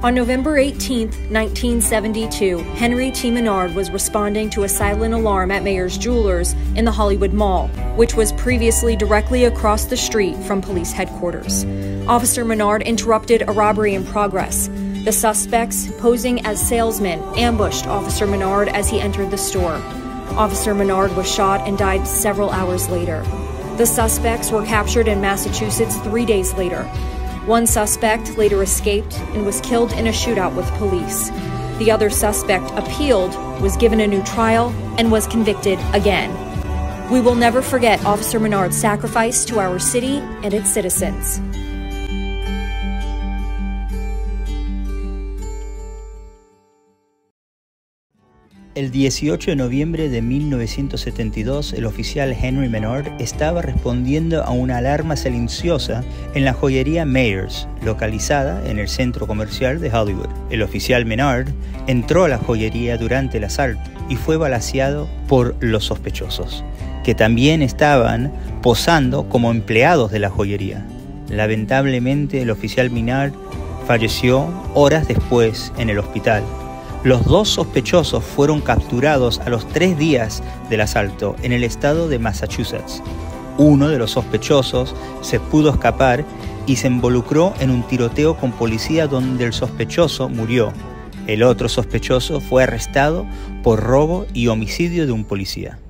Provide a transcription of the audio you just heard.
On November 18, 1972, Henry T. Minard was responding to a silent alarm at Mayer's Jewelers in the Hollywood Mall, which was previously directly across the street from police headquarters. Officer Minard interrupted a robbery in progress. The suspects, posing as salesmen, ambushed Officer Minard as he entered the store. Officer Minard was shot and died several hours later. The suspects were captured in Massachusetts 3 days later. One suspect later escaped and was killed in a shootout with police. The other suspect appealed, was given a new trial, and was convicted again. We will never forget Officer Minard's sacrifice to our city and its citizens. El 18 de noviembre de 1972, el oficial Henry Minard estaba respondiendo a una alarma silenciosa en la joyería Mayer's, localizada en el centro comercial de Hollywood. El oficial Minard entró a la joyería durante el asalto y fue balaceado por los sospechosos, que también estaban posando como empleados de la joyería. Lamentablemente, el oficial Minard falleció horas después en el hospital. Los dos sospechosos fueron capturados a los 3 días del asalto en el estado de Massachusetts. Uno de los sospechosos se pudo escapar y se involucró en un tiroteo con policía donde el sospechoso murió. El otro sospechoso fue arrestado por robo y homicidio de un policía.